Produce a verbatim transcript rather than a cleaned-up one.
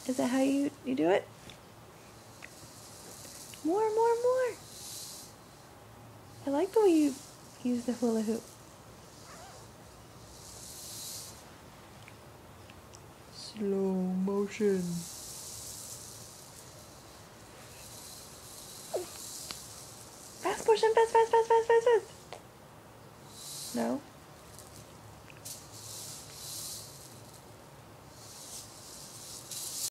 Is that how you, you do it? More, more, more. I like the way you use the hula hoop. Slow motion. Fast motion, fast, fast, fast, fast, fast, fast. No?